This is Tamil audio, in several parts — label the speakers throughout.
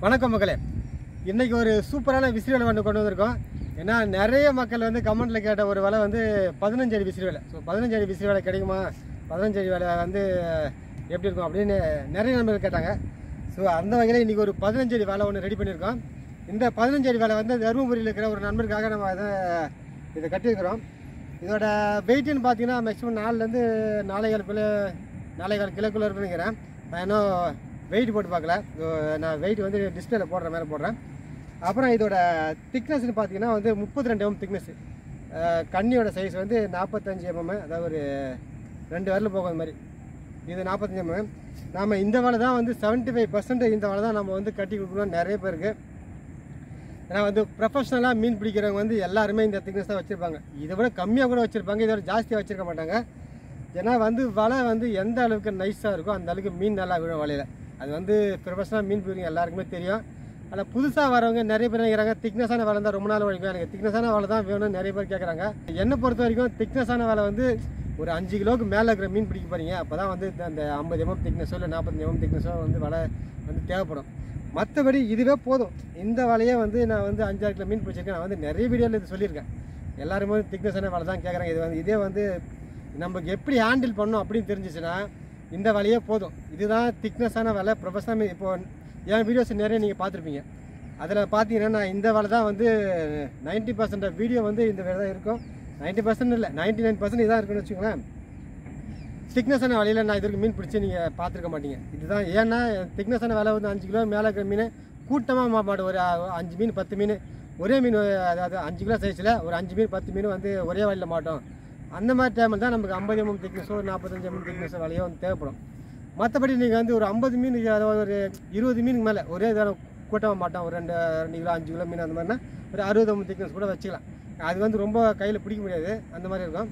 Speaker 1: வணக்கம் மக்களே. இன்றைக்கி ஒரு சூப்பரான விசிறி வலை வந்து கொண்டு வந்திருக்கோம். ஏன்னா நிறைய மக்கள் வந்து கமெண்ட்டில் கேட்ட ஒரு வலை வந்து 15 அடி விசிறி வலை. ஸோ 15 அடி விசிறி வலை கிடைக்குமா, 15 அடி வலை வந்து எப்படி இருக்கும் அப்படின்னு நிறைய நண்பர்கள் கேட்டாங்க. ஸோ அந்த வகையில் இன்றைக்கி ஒரு 15 அடி வலை ஒன்று ரெடி பண்ணியிருக்கோம். இந்த 15 அடி வலை வந்து தருமபுரியில் இருக்கிற ஒரு நண்பருக்காக நம்ம இதை கட்டியிருக்கிறோம். இதோட வெயிட்டுன்னு பார்த்தீங்கன்னா மேக்ஸிமம் 4லேருந்து 4.25 கிலோக்குள்ளே இருக்குன்னு நினைக்கிறேன். நான் இன்னும் வெயிட் போட்டு பார்க்கல. நான் வெயிட் வந்து டிஸ்பிளேல மேலே போடுறேன். அப்புறம் இதோட திக்னஸ்ன்னு பார்த்தீங்கன்னா வந்து 32 mm திக்னஸ். கண்ணியோட சைஸ் வந்து 45 mm, அதாவது ஒரு 2 விரல் போகும் மாதிரி. இது 45 mm. நாம் இந்த வலை தான் வந்து 75% இந்த வலை தான் நம்ம வந்து கட்டி கொடுக்கணும் நிறைய பேருக்கு. ஏன்னா வந்து ப்ரொஃபஷ்னலாக மீன் பிடிக்கிறவங்க வந்து எல்லாருமே இந்த திக்னஸ் தான் வச்சுருப்பாங்க. இதை விட கம்மியாக கூட வச்சுருப்பாங்க, இதோட ஜாஸ்தியாக வச்சுருக்க மாட்டாங்க. ஏன்னா வந்து வலை வந்து எந்த அளவுக்கு நைஸாக இருக்கோ அந்த அளவுக்கு மீன் நல்லா விழும் வலையில். அது வந்து ப்ரொஃபஷனலாக மீன் பிடிக்கிறவங்க எல்லாருக்குமே தெரியும். அதில் புதுசாக வரவங்க நிறைய பேர் நினைக்கிறாங்க திக்னஸான வலை தான் ரொம்ப நாள் வரைக்கும் எனக்கு திக்னஸான வலை தான் வேணும்னு நிறைய பேர் கேட்குறாங்க. என்னை பொறுத்த வரைக்கும் திக்னஸான வலை வந்து ஒரு 5 கிலோவுக்கு மேலே இருக்கிற மீன் பிடிக்க போகிறீங்க. அப்போ தான் வந்து அந்த 50 mm திக்னஸோ இல்லை 45 mm திக்னஸோ வந்து வலை வந்து தேவைப்படும். மற்றபடி இதுவே போதும். இந்த வலையே வந்து நான் வந்து 5-6 கிலோ மீன் பிடிச்சிருக்கேன். நான் வந்து நிறைய வீடியோவில் இது சொல்லியிருக்கேன். எல்லாருமே திக்னஸான வலை தான் கேட்குறாங்க. இதே வந்து நமக்கு எப்படி ஹேண்டில் பண்ணணும் அப்படின்னு தெரிஞ்சிச்சுன்னா இந்த வலையே போதும். இதுதான் திக்னஸான வலை. ப்ரொஃபஷனல் இப்போ என் வீடியோஸ் நிறைய நீங்கள் பார்த்துருப்பீங்க. அதில் பார்த்தீங்கன்னா நான் இந்த வலை தான் வந்து 90% வீடியோ வந்து இந்த வேலை தான் இருக்கும். 90% இல்லை 99% இதான் இருக்குன்னு வச்சுக்கோங்களேன். திக்னஸான வலையில் நான் இது வரைக்கும் மீன் பிடிச்சி நீங்கள் பார்த்துருக்க மாட்டீங்க. இதுதான் ஏன்னா திக்னஸான வலை வந்து 5 கிலோ மேலே இருக்கிற மீன் கூட்டமாக மாட்டோம். ஒரு 5 மீன் 10 மீன் ஒரே மீன், அதாவது 5 கிலோ சைஸில் ஒரு 5 மீன் 10 மீன் வந்து ஒரே வலையில் மாட்டோம். அந்த மாதிரி டைமில் தான் நமக்கு 50 mm திக்னஸோ 45 mm திக்னஸோ வலையோ வந்து தேவைப்படும். மற்றபடி நீங்கள் வந்து ஒரு 50 மீன், அதாவது ஒரு 20 மீனுக்கு மேலே ஒரே இதாக கூட்டமாக மாட்டோம். ஒரு 2 கிலோ 5 கிலோ மீன் அந்த மாதிரினா ஒரு 60 mm திக்னஸ் கூட வச்சுக்கலாம். அது வந்து ரொம்ப கையில் பிடிக்க முடியாது, அந்த மாதிரி இருக்கும்.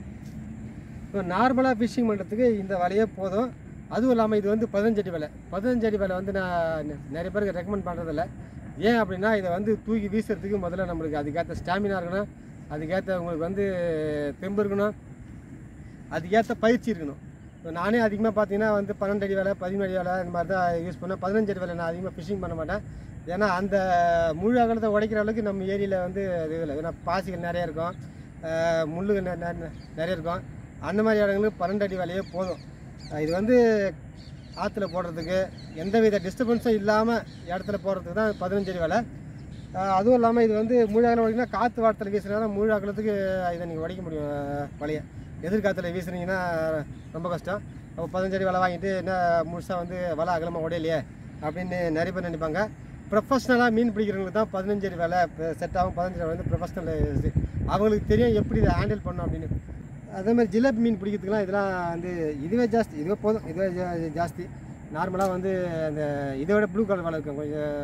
Speaker 1: இப்போ நார்மலாக ஃபிஷ்ஷிங் பண்ணுறதுக்கு இந்த வலையே போதும். அதுவும் இல்லாமல் இது வந்து 15 அடி வலை. 15 அடி வலை வந்து நான் நிறைய பேருக்கு ரெக்கமெண்ட் பண்ணுறதில்ல. ஏன் அப்படின்னா இதை வந்து தூக்கி வீசுறதுக்கு முதல்ல நம்மளுக்கு அதுக்கேற்ற ஸ்டாமினா இருக்கணும், அதுக்கேற்ற உங்களுக்கு வந்து தெம்பு இருக்கணும், அதுக்கேற்ற பயிற்சி இருக்கணும். இப்போ நானே அதிகமாக பார்த்தீங்கன்னா வந்து 12 அடி வலை 13 அடி வலை இந்த மாதிரி தான் யூஸ் பண்ணேன். 15 அடி வலை நான் அதிகமாக ஃபிஷிங் பண்ண மாட்டேன். ஏன்னா அந்த முழு அகலத்தை உடைக்கிற அளவுக்கு நம்ம ஏரியில் வந்து இது இல்லை. ஏன்னா பாசிகள் நிறைய இருக்கும், முள்ளுகள் நிறைய இருக்கும். அந்த மாதிரி இடங்களுக்கு 12 அடி வலையே போதும். இது வந்து ஆற்றுல போடுறதுக்கு எந்தவித டிஸ்டர்பன்ஸும் இல்லாமல் இடத்துல போடுறதுக்கு தான் 15 அடி வலை. அதுவும் இல்லாமல் இது வந்து முழு அகலம் உடைக்கினா காற்று வாரத்தில் வீசுனா தான் முழு அகலத்துக்கு இதை நீங்கள் உடைக்க முடியும் வலையை. எதிர்காலத்தில் வீசுனீங்கன்னா ரொம்ப கஷ்டம். அப்போ 15 அடி வலை வாங்கிட்டு என்ன முழுசாக வந்து வலை அகலமாக உடையலையே அப்படின்னு நிறைய பேர் நினைப்பாங்க. ப்ரொஃபஷ்னலாக மீன் பிடிக்கிறவங்களுக்கு தான் 15 அடி வலை செட் ஆகும். 15 அடி வலை வந்து ப்ரொஃபஷ்னல் இது, அவங்களுக்கு தெரியும் எப்படி இதை ஹேண்டில் பண்ணணும் அப்படின்னு. அதேமாதிரி ஜிலேபி மீன் பிடிக்கிறதுக்குலாம் இதெல்லாம் வந்து இதுவே ஜாஸ்தி, இதுவே போதும், இதுவே ஜாஸ்தி. நார்மலாக வந்து அந்த இதை விட ப்ளூ கலர் வலை இருக்கும், கொஞ்சம்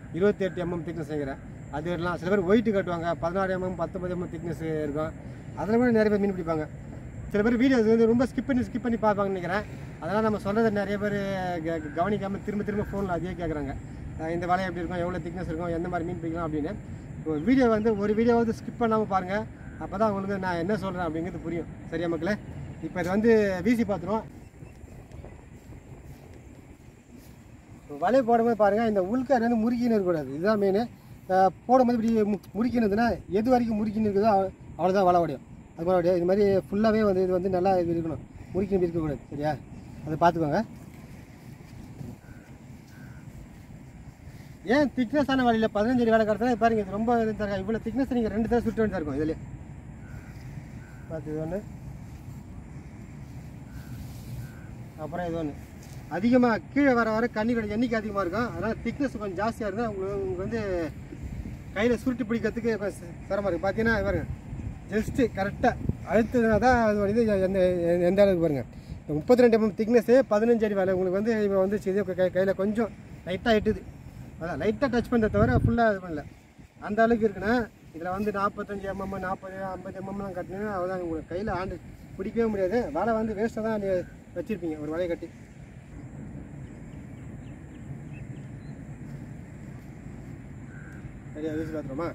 Speaker 1: 28 mm திக்னஸ் வைக்கிறேன். அது வரலாம். சில பேர் ஒயிட்டு கட்டுவாங்க, 16 mm 19 mm திக்னஸ் இருக்கும். அதில் கூட நிறைய பேர் மீன் பிடிப்பாங்க. சில பேர் வீடியோஸ் வந்து ரொம்ப ஸ்கிப் பண்ணி பார்ப்பாங்கன்னு நினைக்கிறேன். அதெல்லாம் நம்ம சொல்கிறத நிறைய பேர் கவனிக்காமல் திரும்ப ஃபோனில் அதே கேட்குறாங்க. இந்த வலை எப்படி இருக்கும், எவ்வளோ திக்னஸ் இருக்கும், எந்த மாதிரி மீன் பிடிக்கலாம் அப்படின்னு. வீடியோ வந்து ஒரு வீடியோ வந்து ஸ்கிப் பண்ணாமல் பாருங்கள். அப்போ தான் உங்களுக்கு நான் என்ன சொல்கிறேன் அப்படிங்கிறது புரியும். சரியா மக்களே? இப்போ இது வந்து வீசி பார்த்துருவோம். வலை போடும்போது பாருங்கள், இந்த உள்கரை வந்து முறுக்கின்னு இருக்கக்கூடாது. இதுதான் மெயின். போடும்போது இப்படி முறுக்கினதுன்னா எது வரைக்கும் முறுக்கின்னு இருக்குதோ அவ்வளோதான் வலை உடையும். அது மாதிரி இது மாதிரி ஃபுல்லாகவே வந்து இது வந்து நல்லா இது இருக்கணும், முறுக்கின்னு இருக்கக்கூடாது. சரியா? அதை பார்த்துக்கோங்க. ஏன் திக்னஸான வலையில் 15 அடி வலை கடத்தினா பாருங்க, இது ரொம்ப இவ்வளோ திக்னஸ் நீங்கள் 2 தடவை சுற்ற வேண்டியதாக இருக்கும். இதுலேயே பார்த்து இது ஒன்று, அப்புறம் இது ஒன்று. அதிகமாக கீழே வர கண்ணியோட எண்ணிக்கை அதிகமாக இருக்கும். அதனால் திக்னஸ் கொஞ்சம் ஜாஸ்தியாக இருந்தால் உங்களுக்கு வந்து கையில் சுருட்டி பிடிக்கிறதுக்கு சிரமமாக இருக்குது. பார்த்தீங்கன்னா பாருங்கள், ஜஸ்ட்டு கரெக்டாக அழுத்துனா தான் அது வந்து எந்த அளவுக்கு பாருங்கள். இந்த 32 mm திக்னஸ்ஸு 15 அடி வலை உங்களுக்கு வந்து இப்போ வந்து இதே கையில் கொஞ்சம் லைட்டாக எட்டுது. அதான் லைட்டாக டச் பண்ணுறத தவிர ஃபுல்லாக இது பண்ணல. அந்த அளவுக்கு இருக்குன்னா இதில் வந்து 45 mm 40 50 mmலாம் கட்டினீங்கன்னா அவ்வளோதான், உங்களுக்கு கையில் ஆண்டு பிடிக்கவே முடியாது. வலை வந்து வேஸ்ட்டாக தான் நீங்கள் வச்சுருப்பீங்க ஒரு வலையை கட்டி. சரியா? வீசி பார்த்துருமா?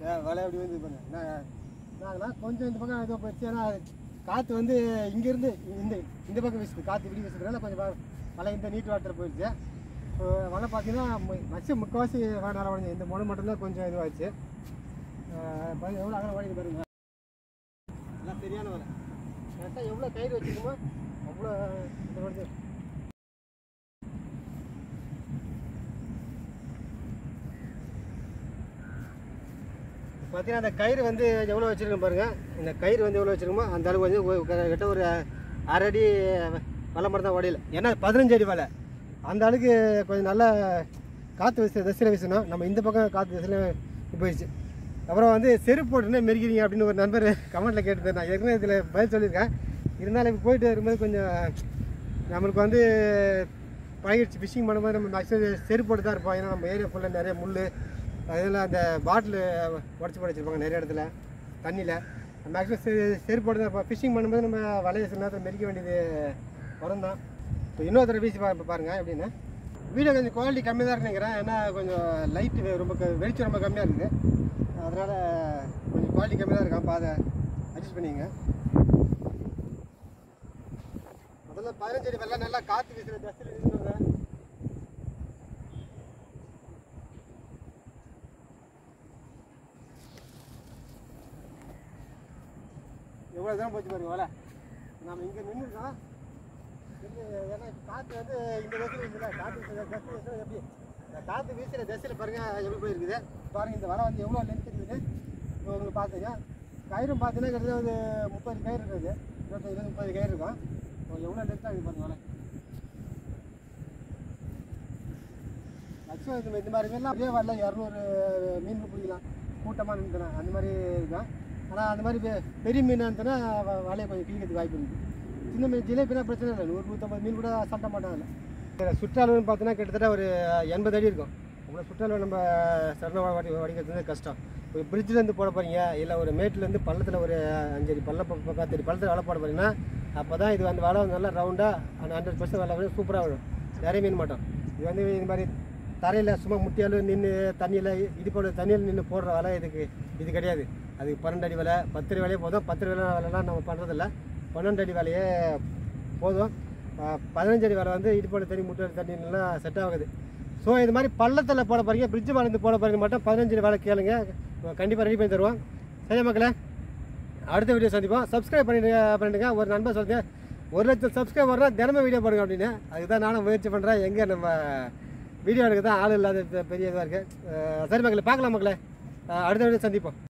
Speaker 1: வலை அப்படி வந்து பாருங்க. நாங்களாம் கொஞ்சம் இந்த பக்கம் ஏதோ போயிடுச்சு. ஏன்னா காற்று வந்து இங்கேருந்து இந்த பக்கம் வீசுது, காற்று இப்படி வீசுறதுனால கொஞ்சம் வலை இந்த நீட்டு வாட்டர் போயிடுச்சு. வலை பார்த்தீங்கன்னா முக்கால்வாசி நல்லா உடஞ்சி, இந்த முனை மட்டும்தான் கொஞ்சம் இதுவாகிடுச்சு. எவ்வளோ அகலம் ஓடிது பாருங்க, எல்லாம் சரியான வலை. கரெக்டாக எவ்வளோ கயிறு வச்சுருக்கோமோ அவ்வளோ இந்த வருது. பார்த்தீங்கன்னா அந்த கயிறு வந்து எவ்வளோ வச்சுருக்கோம் பாருங்கள். இந்த கயிறு வந்து எவ்வளோ வச்சுருக்கோமோ அந்த அளவுக்கு வந்து கிட்ட ஒரு 1/2 அடி வலை மட்டும் தான் உடையில. ஏன்னா 15 அடி வலை, அந்த அளவுக்கு கொஞ்சம் நல்லா காற்று திசையில் வீசணும். நம்ம இந்த பக்கம் காற்று திசையில் போயிடுச்சு. அப்புறம் வந்து செருப்பு போட்டுன்னு மெரிக்கிறீங்க அப்படின்னு ஒரு நண்பர் கமெண்ட்டில் கேட்டுருந்தேன். நான் ஏற்கனவே இதில் பதில் சொல்லியிருக்கேன். இருந்தாலும் இப்போ போயிட்டு வரும்போது கொஞ்சம் நம்மளுக்கு வந்து பழகிடுச்சு. ஃபிஷிங் பண்ணும்போது நம்ம மேக்ஸிமம் செருப்பு போட்டு தான் இருப்போம். ஏன்னா நம்ம ஏரியா ஃபுல்லாக நிறைய முள், அதில் அந்த பாட்டில் உடச்சி வச்சுருப்பாங்க நிறைய இடத்துல தண்ணியில். மேக்ஸிமம் செருப்பு போட்டு தான் இருப்போம். ஃபிஷிங் பண்ணும்போது நம்ம வலையை சில நேரத்தில் மெரிக்க வேண்டியது வரும் தான். இப்போ இன்னொரு தடவை வீசி பாருங்கள் எப்படின்னு. வீடியோ கொஞ்சம் குவாலிட்டி கம்மி தான் நினைக்கிறேன். ஏன்னா கொஞ்சம் லைட்டு ரொம்ப வெளிச்சம் ரொம்ப கம்மியாக இருக்குது. அதனால் கொஞ்சம் குவாலிட்டி கம்மி தான் இருக்கும். அப்போ அதை அட்ஜஸ்ட் பண்ணிங்க. முதல்ல 15 அடி வரலாம், நல்லா காற்று வீசுகிற ஜஸ்ட்டில் வீசுவாங்க. எவ்வளோ தூரம் போச்சு பாருங்க வலை. நம்ம இங்கே நின்றுருக்கோம். ஏன்னா காற்று வந்து இந்த தசையில் இருக்குல்ல, காற்று தசை எப்படி இந்த காற்று வீசுகிற தசையில் பாருங்கள் எப்படி போயிருக்குது பாருங்கள். இந்த வலை வந்து எவ்வளோ லென்த் இருக்குது உங்களுக்கு பார்த்துங்க. கயிறும் பார்த்தீங்கன்னா கிட்டத்தட்ட ஒரு 30 கயிறு இருக்குது, 25-30 கயிறு இருக்கும். எவ்வளோ லென்த்தாக இருக்குது பாருங்கள் வலை. மேக்ஸிமம் இந்த மாதிரி மீன்லாம் அப்படியே வரல 200 மீன் பிடிக்கலாம் கூட்டமாக நின்றுனா அந்த மாதிரி இருக்கும். ஆனால் அந்த மாதிரி பெரிய மீன் இருந்ததுன்னா வலையை கொஞ்சம் கிழிக்கிறதுக்கு வாய்ப்பு இருக்குது. சின்ன மீன் ஜிலேபினா பிரச்சனை இல்லை, 100-150 மீன் கூட சட்ட மாட்டாங்கல்ல. சுற்றளவுன்னு பார்த்தீங்கன்னா கிட்டத்தட்ட ஒரு 80 அடி இருக்கும். அவ்வளோ சுற்றளவு நம்ம சரண வடிக்கிறது வந்து கஷ்டம். ஒரு பிரிட்ஜிலேருந்து போட போகிறீங்க, இல்லை ஒரு மேட்லேருந்து பள்ளத்தில் ஒரு 5 அடி 10 அடி பள்ளத்தில் வலை போட போகிறீங்கன்னா அப்போ தான் இது அந்த வலை நல்லா ரவுண்டாக 100% வலை வந்து சூப்பராக வரும், நிறைய மீன் மாட்டோம். இது வந்து இந்த மாதிரி தரையில் சும்மா முட்டியால் நின்று தண்ணியில் இடுப்போட தண்ணியில் நின்று போடுற வலை இது கிடையாது. அதுக்கு 12 அடி வலை 10 அடி வலையே போதும். 10 அடி வலைலாம் நம்ம பண்ணுறதில்ல, 12 அடி வலையே போதும். 15 அடி வலை வந்து இடுப்போட தண்ணி முட்டியோட தண்ணிலாம் செட் ஆகுது. ஸோ இது மாதிரி பள்ளத்தில் போட போகிறீங்க, பிரிட்ஜ் மேலேருந்து போட போகிறீங்க மட்டும் 15 அடி வலை கேளுங்க, கண்டிப்பாக ரெடி பண்ணி தருவோம். சரி மக்களே, அடுத்த வீடியோ சந்திப்போம். சப்ஸ்கிரைப் பண்ணிடுங்க. ஒரு நண்பர் சொல்லுங்க 1 லட்சம் சப்ஸ்கிரைப் வரலாம் தினமும் வீடியோ போடுங்க அப்படின்னு. அதுதான் நானும் முயற்சி பண்ணுறேன். எங்கே நம்ம வீடியோ எடுக்க தான் ஆள் இல்லாத பெரிய இதாக இருக்குது. சரி மக்களே, பார்க்கலாம் மக்களே, அடுத்த வீடியோ சந்திப்போம்.